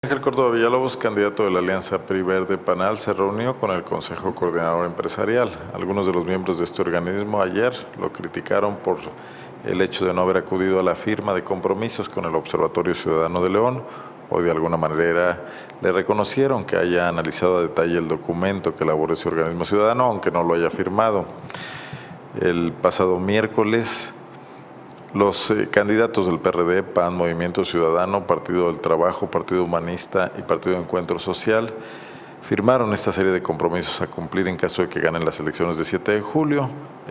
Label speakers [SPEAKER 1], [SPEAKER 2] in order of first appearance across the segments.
[SPEAKER 1] Ángel Córdoba Villalobos, candidato de la Alianza PRI Verde Panal, se reunió con el Consejo Coordinador Empresarial. Algunos de los miembros de este organismo ayer lo criticaron por el hecho de no haber acudido a la firma de compromisos con el Observatorio Ciudadano de León. Hoy de alguna manera le reconocieron que haya analizado a detalle el documento que elaboró ese organismo ciudadano, aunque no lo haya firmado. El pasado miércoles, los candidatos del PRD, PAN, Movimiento Ciudadano, Partido del Trabajo, Partido Humanista y Partido de Encuentro Social firmaron esta serie de compromisos a cumplir en caso de que ganen las elecciones del 7 de junio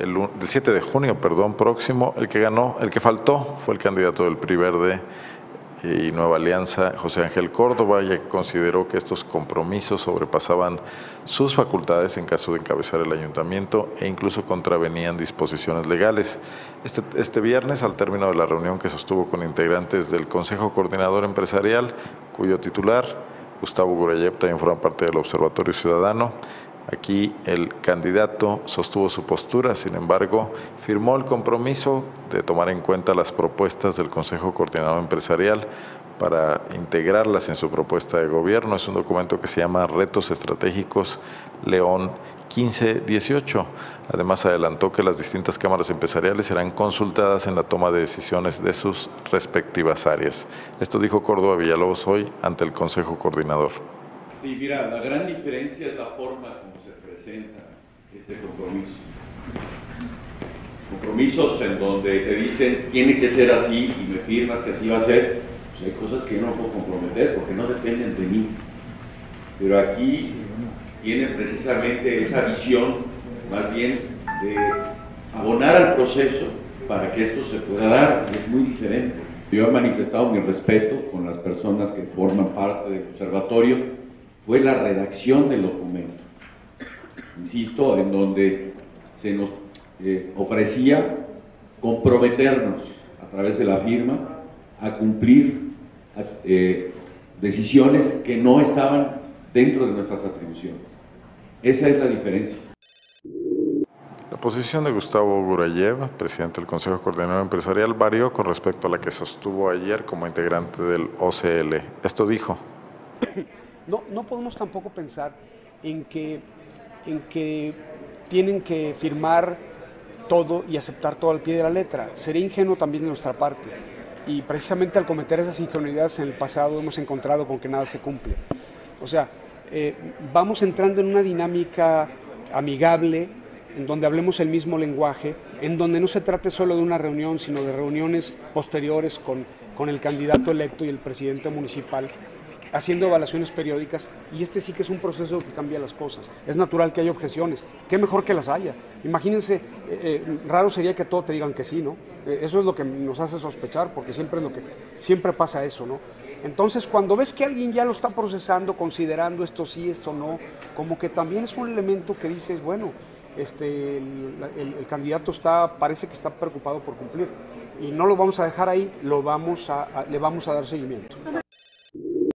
[SPEAKER 1] próximo. El que faltó fue el candidato del PRI Verde y Nueva Alianza, José Ángel Córdoba, ya que consideró que estos compromisos sobrepasaban sus facultades en caso de encabezar el ayuntamiento e incluso contravenían disposiciones legales. Este viernes, al término de la reunión que sostuvo con integrantes del Consejo Coordinador Empresarial, cuyo titular, Gustavo Gurayev, también forma parte del Observatorio Ciudadano, aquí el candidato sostuvo su postura, sin embargo, firmó el compromiso de tomar en cuenta las propuestas del Consejo Coordinador Empresarial para integrarlas en su propuesta de gobierno. Es un documento que se llama Retos Estratégicos León 15-18. Además, adelantó que las distintas cámaras empresariales serán consultadas en la toma de decisiones de sus respectivas áreas. Esto dijo Córdoba Villalobos hoy ante el Consejo Coordinador.
[SPEAKER 2] Sí, mira, la gran diferencia es la forma como se presenta este compromiso. Compromisos en donde te dicen, tiene que ser así y me firmas que así va a ser. Pues hay cosas que yo no puedo comprometer porque no dependen de mí. Pero aquí tiene precisamente esa visión, más bien, de abonar al proceso para que esto se pueda dar. Es muy diferente. Yo he manifestado mi respeto con las personas que forman parte del observatorio. Fue la redacción del documento, insisto, en donde se nos ofrecía comprometernos a través de la firma a cumplir decisiones que no estaban dentro de nuestras atribuciones. Esa es la diferencia.
[SPEAKER 1] La posición de Gustavo Gurayev, presidente del Consejo Coordinador Empresarial, varió con respecto a la que sostuvo ayer como integrante del OCL. Esto dijo.
[SPEAKER 3] No podemos tampoco pensar en que tienen que firmar todo y aceptar todo al pie de la letra. Sería ingenuo también de nuestra parte. Y precisamente al cometer esas ingenuidades en el pasado hemos encontrado con que nada se cumple. O sea, vamos entrando en una dinámica amigable, en donde hablemos el mismo lenguaje, en donde no se trate solo de una reunión, sino de reuniones posteriores con el candidato electo y el presidente municipal, haciendo evaluaciones periódicas, y este sí que es un proceso que cambia las cosas. Es natural que haya objeciones, qué mejor que las haya. Imagínense, raro sería que todo te digan que sí, ¿no? Eso es lo que nos hace sospechar, porque siempre pasa eso, ¿no? Entonces, cuando ves que alguien ya lo está procesando, considerando esto sí, esto no, como que también es un elemento que dices, bueno, el candidato parece que está preocupado por cumplir, y no lo vamos a dejar ahí, le vamos a dar seguimiento.